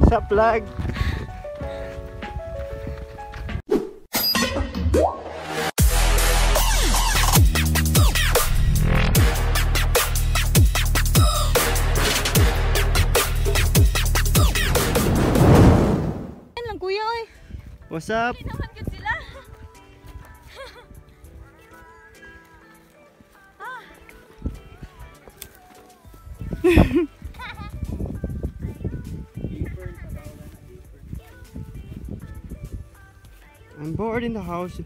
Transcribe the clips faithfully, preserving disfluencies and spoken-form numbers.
Sa vlog. Yan lang kuya oy. What's up? Hindi naman good sila. Ah. I'm bored in the house.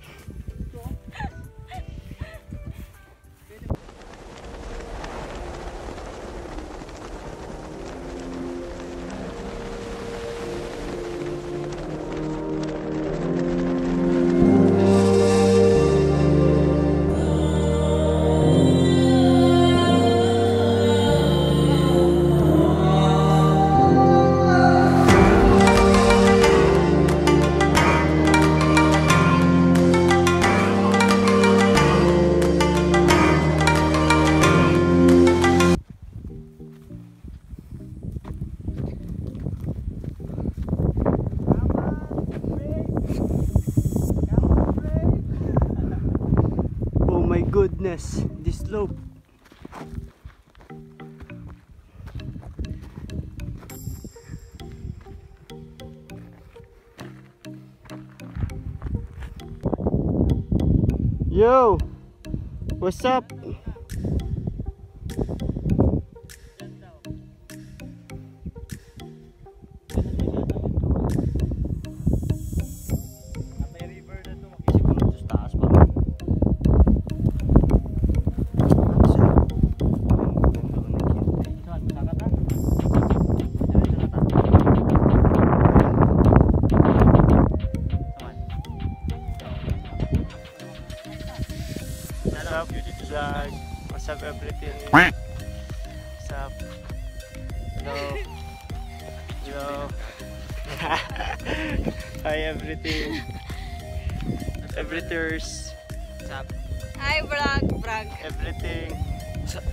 Goodness, this slope. Yo, what's up? Guys, what's up everything? What's up? Hello. Hello. Hi everything. Everythers. What's up? Hi brag, brag. Everything. What's up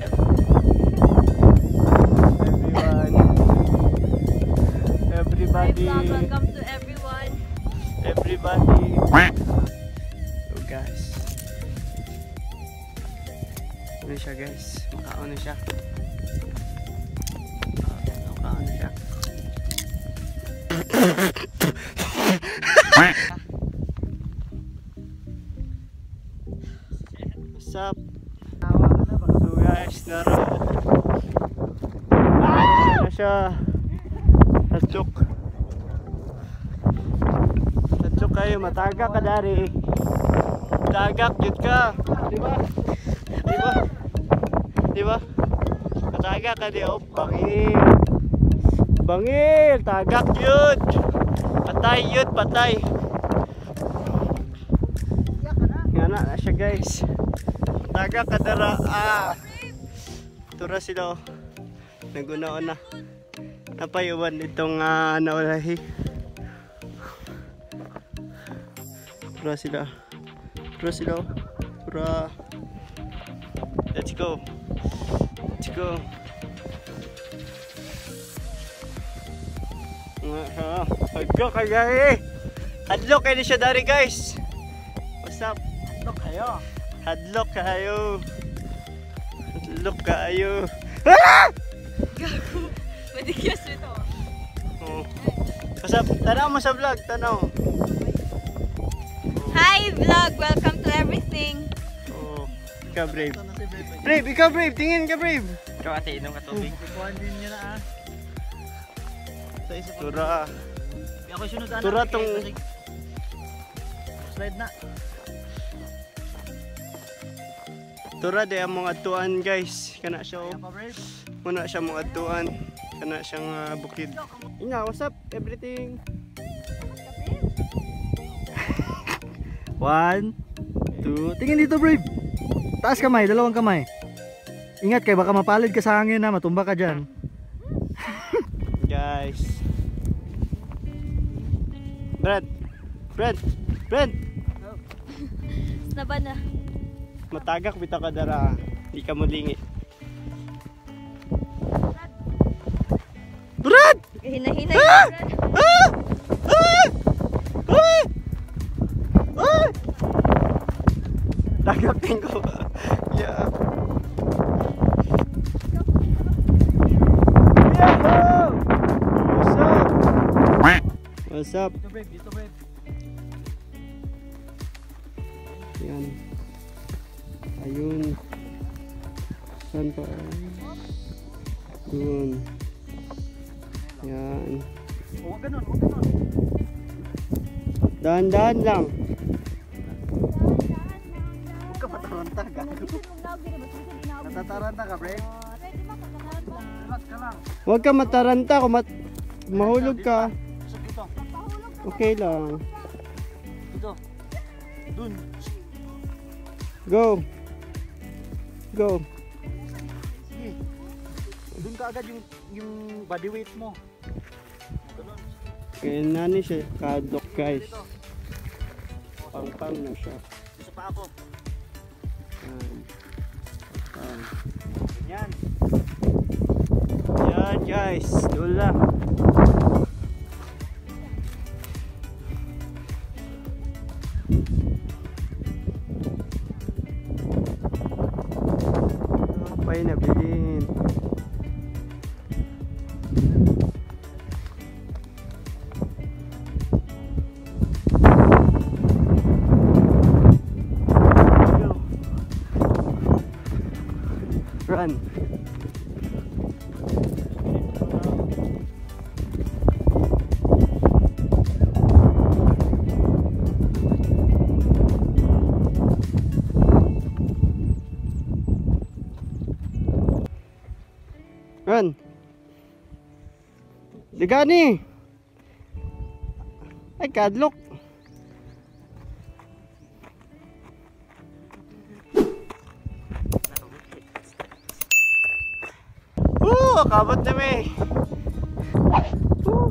everyone? Everybody. Hi vlog, welcome to everyone. Everybody. So guys. Ano siya guys? Makaano siya? Makaano siya? What's up? So guys, naro. Ano siya? Tatsuk. Tatsuk kayo, matagak ka dari. Tagak yun ka. Diba? Diba? Diba? Matagak ka di. Oh, bangil. Bangil. Tagak yun. Patay yun. Patay. Nga na na siya guys. Matagak ka dara. Ah. Tura sila. Naguna-una. Napayuwan itong uh, naulahi. Tura sila. Tura sila. Tura. Let's go. Let's go. Hadlok kayo guys. Hadlok kayo siya dari guys. What's up? Hadlok kayo. Hadlok kayo. Hadlok kayo. Ah! Gago. Madigyas ito. Oh. What's up? Tanaw mo sa vlog. Tanaw. Hi vlog, welcome to everything. Oh. Ikaw brave. Brave, ikaw brave. Tingin ka brave. Ikaw ate, inom ka tubig. Ikuhan din niya na ah. Tura. Tura tong slide na. Tura di ang mga atuan guys. Kana siya oh. Muna siya mga atuan. Kana siyang uh, bukid. Ina, what's up? Everything. One, two. Tingin dito brave. Taas kamay, dalawang kamay. Ingat kay baka mapalid ka sa hangin na, matumba ka dyan. Guys. Brent. Brent. Brent. Snaba na. Matagak bitaw ka dara. Di ka mulingi. Brad! Hinahinay. Ah! Wassup. Dito Brave, dito Brave. Yan. Ayun. Saan pa? Doon. Yan. Oh, wag ganun, wag ganun. Dahan-dahan lang. Huwag ka mataranta, gago. Natataranta ka, Brave? Relax ka lang. Huwag ka mataranta. Kung mat mahulog ka, Pasok dito. okay lang. Dito. Dun. Go. Go. Sige. Dun ka agad yung, yung body weight mo. Ganun. Kaya nani siya kadok guys. Pang-pang na siya. Isa pa ako. Yan. Pang. Yan. Yan guys. Doon lang. Pay na bilhin. Run. Run. Digani. Ay kadlok. Woo, kabot na may. Woo.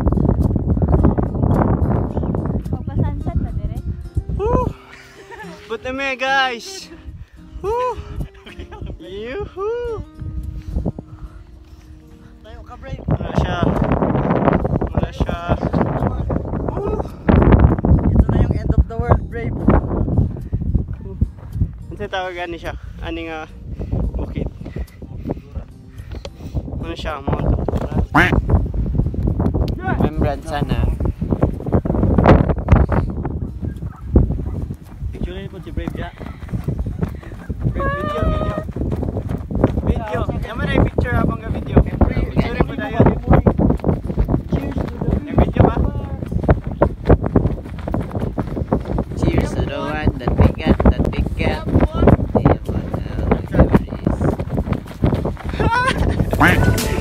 Pagpasansan na dire. Woo. Kabot na may guys. Woo. Yuhuu. Tayo ka, Brave. Wala siya. Wala siya. Woo. Ito na yung end of the world, Brave. Ano sa tawagan ni siya? Aning uh, bukid. Ano siya? Mount UNDURAN. Remembrance sana. Picture niyo po si Brave ya. Video, video. Video. Yaman na yung picture habang ka video. Picture mo na yan. Yung video ba? Cheers to the one that we got, that we got. The one, uh, the memories.